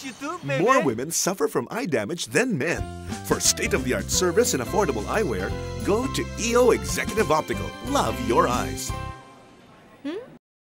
you too, baby. More women suffer from eye damage than men. For state-of-the-art service and affordable eyewear, go to EO Executive Optical. Love your eyes.